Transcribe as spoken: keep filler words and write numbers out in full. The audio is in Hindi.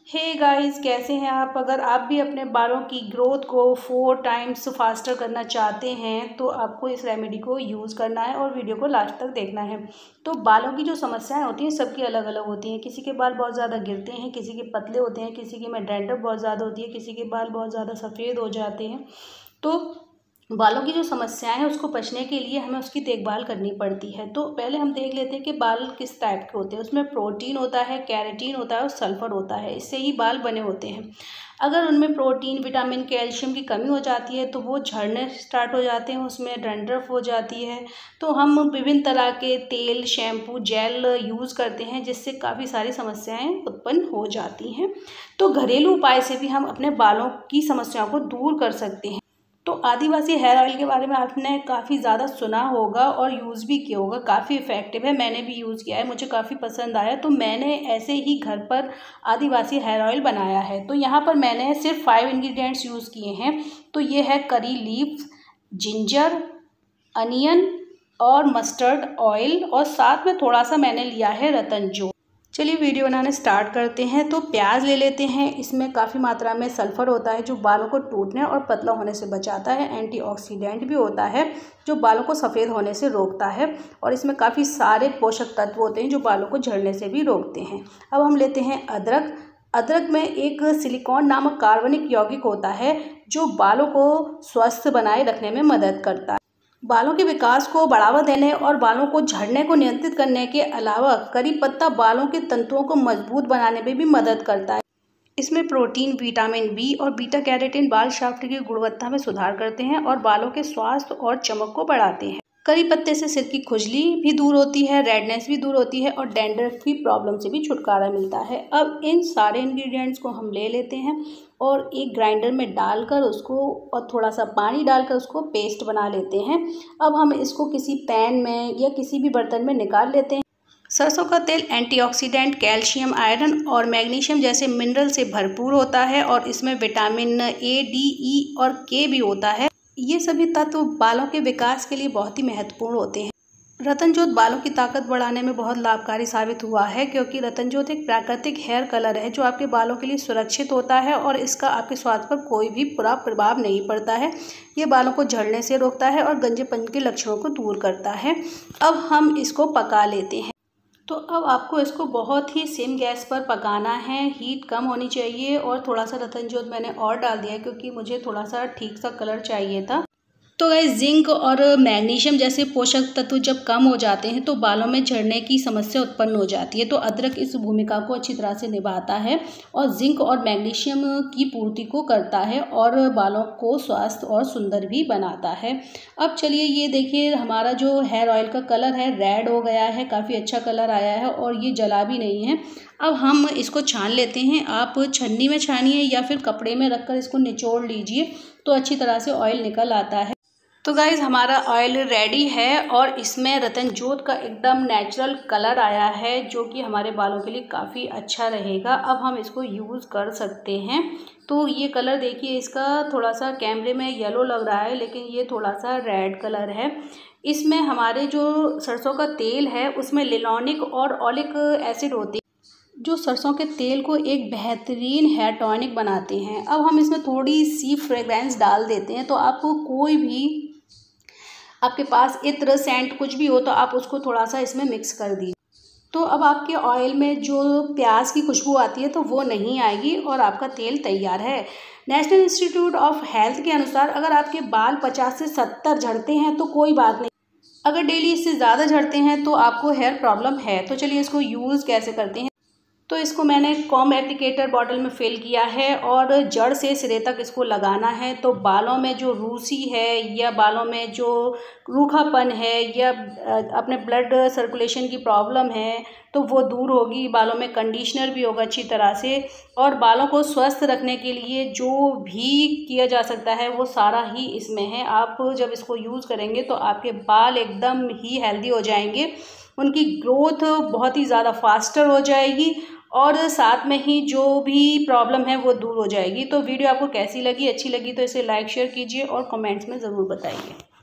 हे गाइस, कैसे हैं आप। अगर आप भी अपने बालों की ग्रोथ को फोर टाइम्स फास्टर करना चाहते हैं तो आपको इस रेमेडी को यूज़ करना है और वीडियो को लास्ट तक देखना है। तो बालों की जो समस्याएं होती हैं सबकी अलग अलग होती हैं। किसी के बाल बहुत ज़्यादा गिरते हैं, किसी के पतले होते हैं, किसी के में डैंड्रफ बहुत ज़्यादा होती है, किसी के बाल बहुत ज़्यादा सफ़ेद हो जाते हैं। तो बालों की जो समस्याएं हैं उसको बचने के लिए हमें उसकी देखभाल करनी पड़ती है। तो पहले हम देख लेते हैं कि बाल किस टाइप के होते हैं। उसमें प्रोटीन होता है, केराटिन होता है और सल्फर होता है। इससे ही बाल बने होते हैं। अगर उनमें प्रोटीन, विटामिन, कैल्शियम की कमी हो जाती है तो वो झड़ने स्टार्ट हो जाते हैं, उसमें डैंड्रफ हो जाती है। तो हम विभिन्न तरह के तेल, शैम्पू, जेल यूज़ करते हैं जिससे काफ़ी सारी समस्याएं उत्पन्न हो जाती हैं। तो घरेलू उपाय से भी हम अपने बालों की समस्याओं को दूर कर सकते हैं। तो आदिवासी हेयर ऑयल के बारे में आपने काफ़ी ज़्यादा सुना होगा और यूज़ भी किया होगा। काफ़ी इफ़ेक्टिव है, मैंने भी यूज़ किया है, मुझे काफ़ी पसंद आया। तो मैंने ऐसे ही घर पर आदिवासी हेयर ऑयल बनाया है। तो यहाँ पर मैंने सिर्फ फाइव इंग्रेडिएंट्स यूज़ किए हैं। तो ये है करी लीव्स, जिंजर, अनियन और मस्टर्ड ऑयल, और साथ में थोड़ा सा मैंने लिया है रतन जौ। चलिए वीडियो बनाने स्टार्ट करते हैं। तो प्याज ले लेते हैं। इसमें काफ़ी मात्रा में सल्फ़र होता है जो बालों को टूटने और पतला होने से बचाता है। एंटीऑक्सीडेंट भी होता है जो बालों को सफ़ेद होने से रोकता है। और इसमें काफ़ी सारे पोषक तत्व होते हैं जो बालों को झड़ने से भी रोकते हैं। अब हम लेते हैं अदरक। अदरक में एक सिलिकॉन नामक कार्बनिक यौगिक होता है जो बालों को स्वस्थ बनाए रखने में मदद करता है। बालों के विकास को बढ़ावा देने और बालों को झड़ने को नियंत्रित करने के अलावा करी पत्ता बालों के तंतुओं को मजबूत बनाने में भी मदद करता है। इसमें प्रोटीन, विटामिन बी और बीटा कैरोटीन बाल शाफ्ट की गुणवत्ता में सुधार करते हैं और बालों के स्वास्थ्य और चमक को बढ़ाते हैं। करी पत्ते से सिर की खुजली भी दूर होती है, रेडनेस भी दूर होती है और डैंड्रफ की प्रॉब्लम से भी छुटकारा मिलता है। अब इन सारे इंग्रेडिएंट्स को हम ले लेते हैं और एक ग्राइंडर में डालकर उसको और थोड़ा सा पानी डालकर उसको पेस्ट बना लेते हैं। अब हम इसको किसी पैन में या किसी भी बर्तन में निकाल लेते हैं। सरसों का तेल एंटीऑक्सीडेंट, कैल्शियम, आयरन और मैग्नीशियम जैसे मिनरल से भरपूर होता है और इसमें विटामिन ए, डी, ई और के भी होता है। ये सभी तत्व बालों के विकास के लिए बहुत ही महत्वपूर्ण होते हैं। रतनजोत बालों की ताकत बढ़ाने में बहुत लाभकारी साबित हुआ है क्योंकि रतनजोत एक प्राकृतिक हेयर कलर है जो आपके बालों के लिए सुरक्षित होता है और इसका आपके स्वास्थ्य पर कोई भी बुरा प्रभाव नहीं पड़ता है। ये बालों को झड़ने से रोकता है और गंजेपन के लक्षणों को दूर करता है। अब हम इसको पका लेते हैं। तो अब आपको इसको बहुत ही सिम गैस पर पकाना है। हीट कम होनी चाहिए और थोड़ा सा रतनजोत मैंने और डाल दिया है क्योंकि मुझे थोड़ा सा ठीक सा कलर चाहिए था। तो गाइस, जिंक और मैग्नीशियम जैसे पोषक तत्व जब कम हो जाते हैं तो बालों में झड़ने की समस्या उत्पन्न हो जाती है। तो अदरक इस भूमिका को अच्छी तरह से निभाता है और जिंक और मैग्नीशियम की पूर्ति को करता है और बालों को स्वस्थ और सुंदर भी बनाता है। अब चलिए ये देखिए, हमारा जो हेयर ऑयल का कलर है रेड हो गया है, काफ़ी अच्छा कलर आया है और ये जला भी नहीं है। अब हम इसको छान लेते हैं। आप छन्नी में छानिए या फिर कपड़े में रखकर इसको निचोड़ लीजिए तो अच्छी तरह से ऑयल निकल आता है। तो गाइज़, हमारा ऑयल रेडी है और इसमें रतनजोत का एकदम नेचुरल कलर आया है जो कि हमारे बालों के लिए काफ़ी अच्छा रहेगा। अब हम इसको यूज़ कर सकते हैं। तो ये कलर देखिए, इसका थोड़ा सा कैमरे में येलो लग रहा है लेकिन ये थोड़ा सा रेड कलर है। इसमें हमारे जो सरसों का तेल है उसमें लिनोलिक और ओलिक एसिड होती है जो सरसों के तेल को एक बेहतरीन हेयर टॉनिक बनाते हैं। अब हम इसमें थोड़ी सी फ्रेग्रेंस डाल देते हैं। तो आपको कोई भी, आपके पास इत्र, सेंट कुछ भी हो तो आप उसको थोड़ा सा इसमें मिक्स कर दीजिए। तो अब आपके ऑयल में जो प्याज की खुशबू आती है तो वो नहीं आएगी और आपका तेल तैयार है। नेशनल इंस्टीट्यूट ऑफ हेल्थ के अनुसार अगर आपके बाल पचास से सत्तर झड़ते हैं तो कोई बात नहीं, अगर डेली इससे ज़्यादा झड़ते हैं तो आपको हेयर प्रॉब्लम है। तो चलिए इसको यूज़ कैसे करते हैं। तो इसको मैंने कॉम्ब एप्लीकेटर बॉटल में फिल किया है और जड़ से सिरे तक इसको लगाना है। तो बालों में जो रूसी है या बालों में जो रूखापन है या अपने ब्लड सर्कुलेशन की प्रॉब्लम है तो वो दूर होगी। बालों में कंडीशनर भी होगा अच्छी तरह से और बालों को स्वस्थ रखने के लिए जो भी किया जा सकता है वो सारा ही इसमें है। आप जब इसको यूज़ करेंगे तो आपके बाल एकदम ही हेल्दी हो जाएंगे, उनकी ग्रोथ बहुत ही ज़्यादा फास्टर हो जाएगी और साथ में ही जो भी प्रॉब्लम है वो दूर हो जाएगी। तो वीडियो आपको कैसी लगी, अच्छी लगी तो इसे लाइक शेयर कीजिए और कमेंट्स में ज़रूर बताइए।